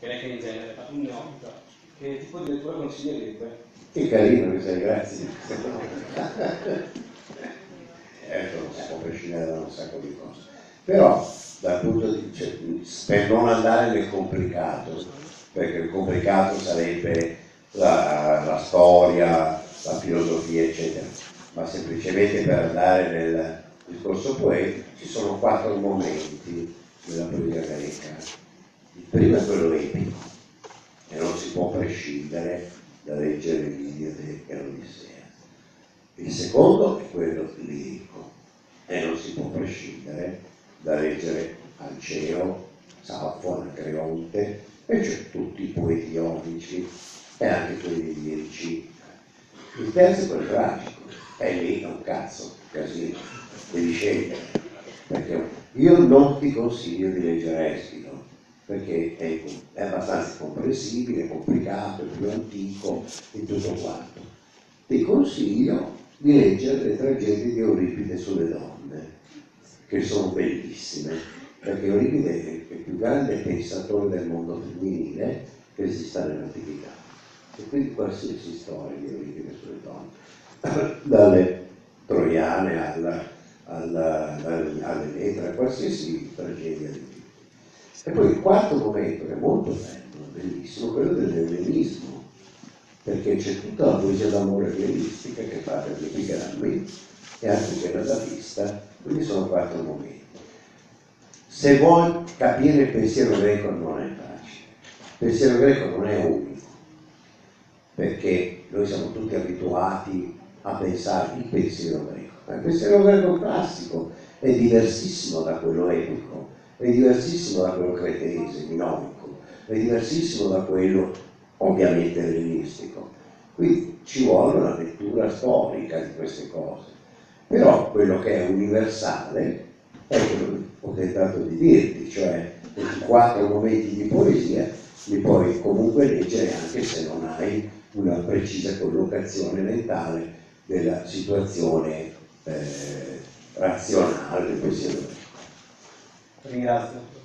neanche in genere, ma un neofita. Che tipo di lettura consiglierebbe? Che carino che sei, grazie. Non si può prescindere da un sacco di cose. Però, dal punto di vista, per non andare nel complicato, perché il complicato sarebbe la storia, la filosofia, eccetera, ma semplicemente per andare nel discorso poetico, ci sono 4 momenti della poesia greca. Il primo è quello epico, e non si può prescindere da leggere l'Iliade e l'Odissea. Il secondo è quello lirico, e non si può prescindere da leggere Alceo, Saffo, Anacreonte, e cioè tutti i poeti ionici e anche quelli lirici. Il terzo è quello tragico, e lì è un cazzo, casino, devi scegliere, perché io non ti consiglio di leggere Eschilo, perché è abbastanza comprensibile, complicato, è più antico e tutto quanto. Ti consiglio di leggere le tragedie di Euripide sulle donne, che sono bellissime, perché Euripide è il più grande pensatore del mondo femminile che esista nell'antichità. E quindi qualsiasi storia di Euripide sulle donne, dalle troiane all'Elettra, qualsiasi tragedia di Euripide. E poi il quarto momento, che è molto bello, bellissimo, quello dell'ellenismo, perché c'è tutta la poesia d'amore ellenistica che fa per l'epigrammi e anche quella da vista, quindi sono 4 momenti. Se vuoi capire il pensiero greco non è facile, il pensiero greco non è unico, perché noi siamo tutti abituati a pensare il pensiero greco, ma il pensiero greco classico è diversissimo da quello epico, è diversissimo da quello cretese, minorico, è diversissimo da quello ovviamente ellenistico. Quindi ci vuole una lettura storica di queste cose. Però quello che è universale è quello che ho tentato di dirti, cioè questi 4 momenti di poesia li puoi comunque leggere anche se non hai una precisa collocazione mentale della situazione razionale del pensiero. Ringrazio.